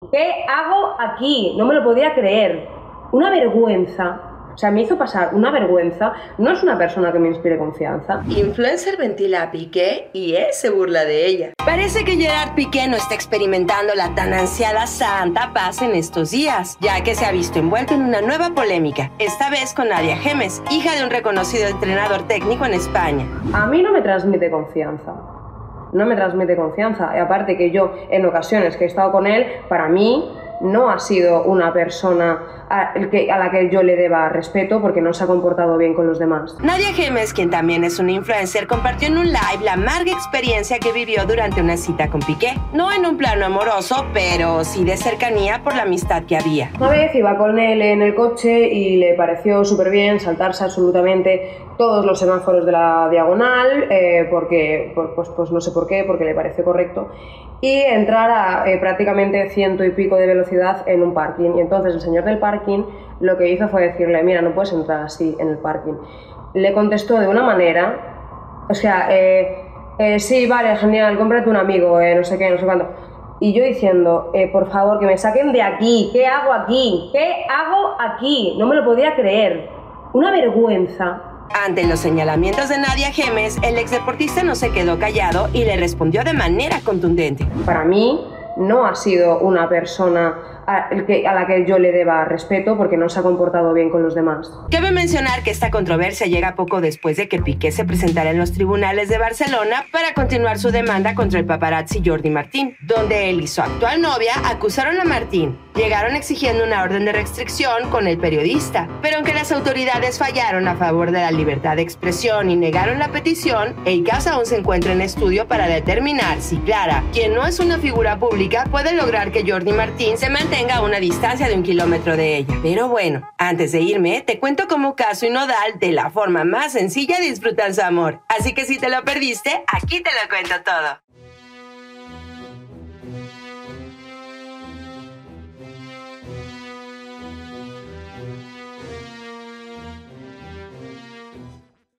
¿Qué hago aquí? No me lo podía creer. Una vergüenza. O sea, me hizo pasar una vergüenza. No es una persona que me inspire confianza. Influencer ventila a Piqué y él se burla de ella. Parece que Gerard Piqué no está experimentando la tan ansiada santa paz en estos días, ya que se ha visto envuelto en una nueva polémica, esta vez con Nadia Gemes, hija de un reconocido entrenador técnico en España. A mí no me transmite confianza. No me transmite confianza. Y aparte que yo, en ocasiones que he estado con él, para mí no ha sido una persona a la que yo le deba respeto porque no se ha comportado bien con los demás. Nadia Gemes, quien también es una influencer, compartió en un live la amarga experiencia que vivió durante una cita con Piqué. No en un plano amoroso, pero sí de cercanía por la amistad que había. Una vez iba con él en el coche y le pareció súper bien saltarse absolutamente todos los semáforos de la diagonal, porque pues no sé por qué, porque le pareció correcto, y entrar a prácticamente 100 y pico de velocidad en un parking. Y entonces el señor del parking lo que hizo fue decirle: mira, no puedes entrar así en el parking. Le contestó de una manera, o sea, sí, vale, genial, cómprate un amigo, no sé qué, no sé cuánto. Y yo diciendo, por favor, que me saquen de aquí, ¿qué hago aquí? ¿Qué hago aquí? No me lo podía creer. Una vergüenza. Ante los señalamientos de Nadia Gemes, el exdeportista no se quedó callado y le respondió de manera contundente. Para mí no ha sido una persona a la que yo le deba respeto porque no se ha comportado bien con los demás. Cabe mencionar que esta controversia llega poco después de que Piqué se presentara en los tribunales de Barcelona para continuar su demanda contra el paparazzi Jordi Martín, donde él y su actual novia acusaron a Martín. Llegaron exigiendo una orden de restricción con el periodista, pero aunque las autoridades fallaron a favor de la libertad de expresión y negaron la petición, el caso aún se encuentra en estudio para determinar si Clara, quien no es una figura pública, puede lograr que Jordi Martín se mantenga a una distancia de 1 kilómetro de ella. Pero bueno, antes de irme, te cuento cómo Caso y Nodal, de la forma más sencilla, disfrutan su amor. Así que si te lo perdiste, aquí te lo cuento todo.